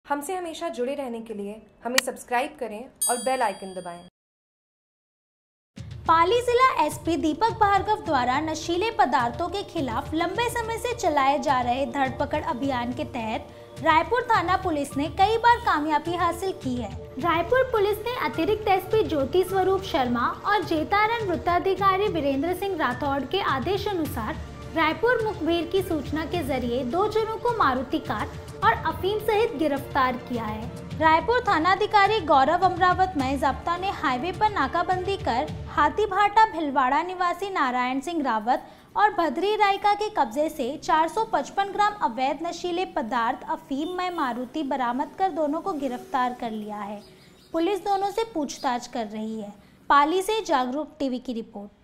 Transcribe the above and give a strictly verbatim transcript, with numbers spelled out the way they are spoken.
हमसे हमेशा जुड़े रहने के लिए हमें सब्सक्राइब करें और बेल आइकन दबाएं। पाली जिला एसपी दीपक भार्गव द्वारा नशीले पदार्थों के खिलाफ लंबे समय से चलाए जा रहे धरपकड़ अभियान के तहत रायपुर थाना पुलिस ने कई बार कामयाबी हासिल की है। रायपुर पुलिस ने अतिरिक्त एसपी ज्योति स्वरूप शर्मा और जेतारण वृत्ताधिकारी वीरेंद्र सिंह राठौड़ के आदेश अनुसार रायपुर मुखबिर की सूचना के जरिए दो जनों को मारुति कार और अफीम सहित गिरफ्तार किया है। रायपुर थानाधिकारी गौरव अमरावत में जब्ता ने हाईवे पर नाकाबंदी कर हाथीभाटा भिलवाड़ा निवासी नारायण सिंह रावत और भद्री रायका के कब्जे से चार सौ पचपन ग्राम अवैध नशीले पदार्थ अफीम में मारुति बरामद कर दोनों को गिरफ्तार कर लिया है। पुलिस दोनों से पूछताछ कर रही है। पाली से जागरूक टीवी की रिपोर्ट।